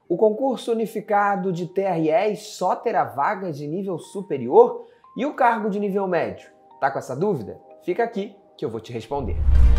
O concurso unificado de TREs só terá vagas de nível superior? E o cargo de nível médio? Tá com essa dúvida? Fica aqui que eu vou te responder.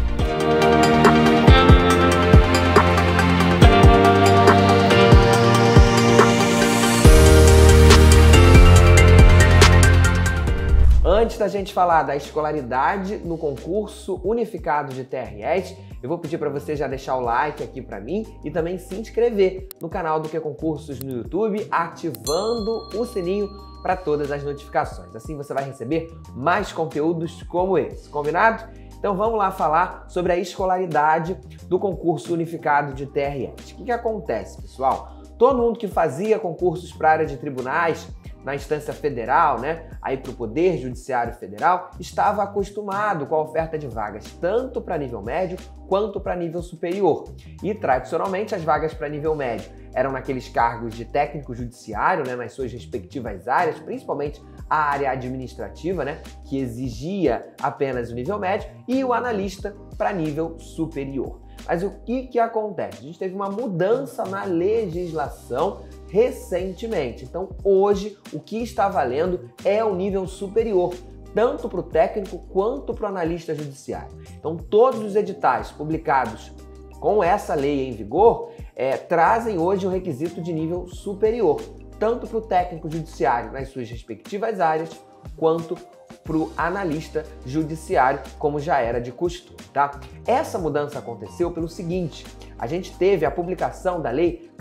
Antes da gente falar da escolaridade no concurso unificado de TREs, eu vou pedir para você já deixar o like aqui para mim e também se inscrever no canal do Que Concursos no YouTube, ativando o sininho para todas as notificações. Assim você vai receber mais conteúdos como esse, combinado? Então vamos lá falar sobre a escolaridade do concurso unificado de TREs. O que acontece, pessoal? Todo mundo que fazia concursos para a área de tribunais, na instância federal, aí para o Poder Judiciário Federal, estava acostumado com a oferta de vagas tanto para nível médio quanto para nível superior. E, tradicionalmente, as vagas para nível médio eram naqueles cargos de técnico judiciário, nas suas respectivas áreas, principalmente a área administrativa, que exigia apenas o nível médio, e o analista para nível superior. Mas o que acontece? A gente teve uma mudança na legislação recentemente. Então, hoje, o que está valendo é o nível superior, tanto para o técnico quanto para o analista judiciário. Então, todos os editais publicados com essa lei em vigor trazem hoje o requisito de nível superior, tanto para o técnico judiciário nas suas respectivas áreas, quanto para o analista judiciário, como já era de costume, tá? Essa mudança aconteceu pelo seguinte: a gente teve a publicação da Lei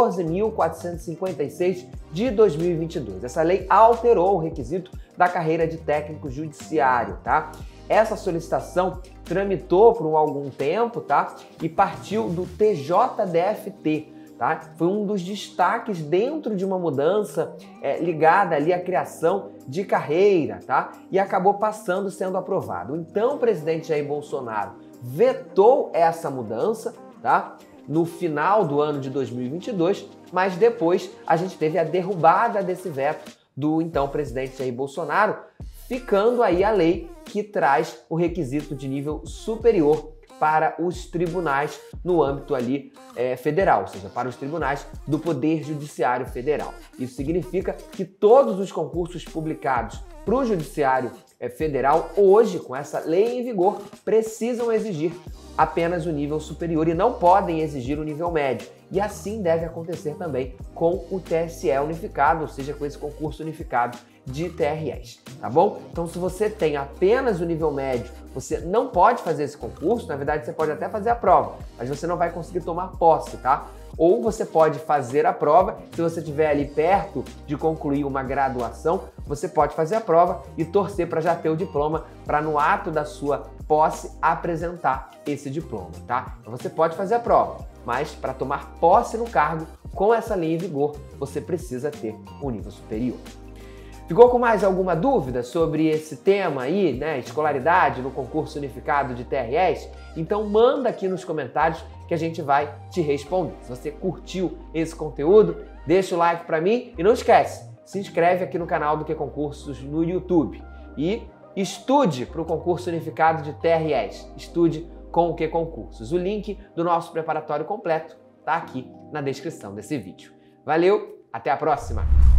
14.456 de 2022. Essa lei alterou o requisito da carreira de técnico judiciário, tá? Essa solicitação tramitou por algum tempo, tá? E partiu do TJDFT. Tá? Foi um dos destaques dentro de uma mudança ligada ali à criação de carreira, tá? E acabou sendo aprovado. Então, o presidente Jair Bolsonaro vetou essa mudança, tá? No final do ano de 2022, mas depois a gente teve a derrubada desse veto do então presidente Jair Bolsonaro, ficando aí a lei que traz o requisito de nível superior para os tribunais no âmbito ali federal, ou seja, para os tribunais do Poder Judiciário Federal. Isso significa que todos os concursos publicados para o Judiciário Federal hoje, com essa lei em vigor, precisam exigir apenas o nível superior e não podem exigir o nível médio. E assim deve acontecer também com o TSE unificado, ou seja, com esse concurso unificado de TREs, tá bom? Então, se você tem apenas o nível médio, você não pode fazer esse concurso. Na verdade, você pode até fazer a prova, mas você não vai conseguir tomar posse, tá? Ou você pode fazer a prova, se você estiver ali perto de concluir uma graduação, você pode fazer a prova e torcer para já ter o diploma, para no ato da sua posse apresentar esse diploma, tá? Então você pode fazer a prova, mas para tomar posse no cargo, com essa lei em vigor, você precisa ter um nível superior. Ficou com mais alguma dúvida sobre esse tema aí, escolaridade no concurso unificado de TREs? Então manda aqui nos comentários que a gente vai te responder. Se você curtiu esse conteúdo, deixa o like para mim e não esquece, se inscreve aqui no canal do Que Concursos no YouTube. E estude para o concurso unificado de TREs. Estude com o Que Concursos. O link do nosso preparatório completo está aqui na descrição desse vídeo. Valeu, até a próxima!